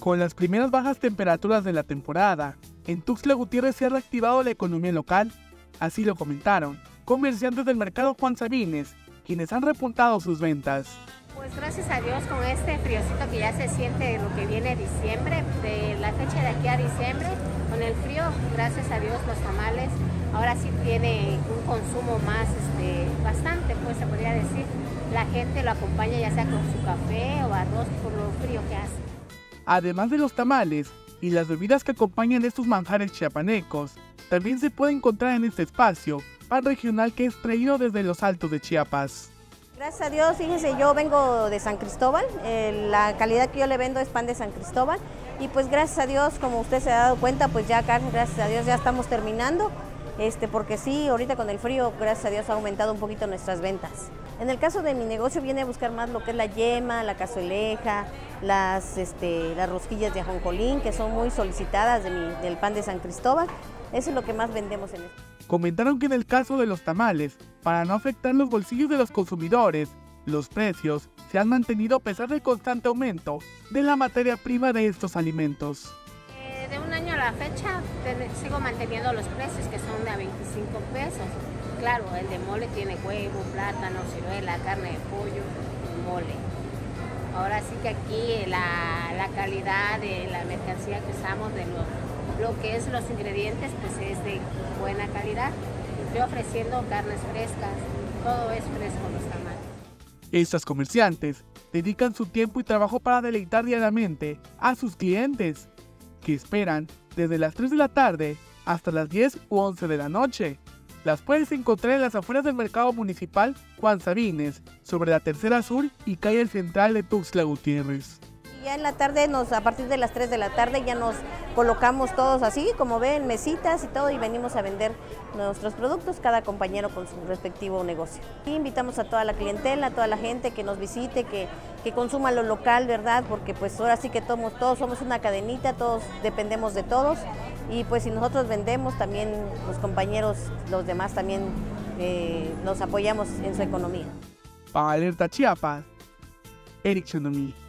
Con las primeras bajas temperaturas de la temporada, en Tuxtla Gutiérrez se ha reactivado la economía local. Así lo comentaron comerciantes del mercado Juan Sabines, quienes han repuntado sus ventas. Pues gracias a Dios, con este friocito que ya se siente de lo que viene diciembre, de la fecha de aquí a diciembre, con el frío, gracias a Dios los tamales ahora sí tiene un consumo más, bastante, pues se podría decir. La gente lo acompaña ya sea con su café o arroz por lo frío que hace. Además de los tamales y las bebidas que acompañan estos manjares chiapanecos, también se puede encontrar en este espacio pan regional que es traído desde los altos de Chiapas. Gracias a Dios, fíjese, yo vengo de San Cristóbal, la calidad que yo le vendo es pan de San Cristóbal y pues gracias a Dios, como usted se ha dado cuenta, pues ya acá, gracias a Dios, ya estamos terminando, porque sí, ahorita con el frío, gracias a Dios, ha aumentado un poquito nuestras ventas. En el caso de mi negocio viene a buscar más lo que es la yema, la cazueleja, las rosquillas de ajonjolín, que son muy solicitadas del pan de San Cristóbal, eso es lo que más vendemos en esto. Comentaron que en el caso de los tamales, para no afectar los bolsillos de los consumidores, los precios se han mantenido a pesar del constante aumento de la materia prima de estos alimentos. De un año a la fecha sigo manteniendo los precios que son de a 25 pesos. Claro, el de mole tiene huevo, plátano, ciruela, carne de pollo, mole. Ahora sí que aquí la calidad de la mercancía que usamos, de lo que es los ingredientes, pues es de buena calidad. Estoy ofreciendo carnes frescas, todo es fresco los tamales. Estas comerciantes dedican su tiempo y trabajo para deleitar diariamente a sus clientes, que esperan desde las 3 de la tarde hasta las 10 u 11 de la noche. Las puedes encontrar en las afueras del mercado municipal Juan Sabines, sobre la Tercera Sur y calle Central de Tuxtla Gutiérrez. Ya en la tarde, a partir de las 3 de la tarde, ya nos colocamos todos así, como ven, mesitas y todo, y venimos a vender nuestros productos, cada compañero con su respectivo negocio. Y invitamos a toda la clientela, a toda la gente que nos visite, que consuma lo local, ¿verdad? Porque pues ahora sí que todos somos una cadenita, todos dependemos de todos, y pues si nosotros vendemos, también los compañeros, los demás también nos apoyamos en su economía. Para Alerta Chiapas, Eric Chonomí.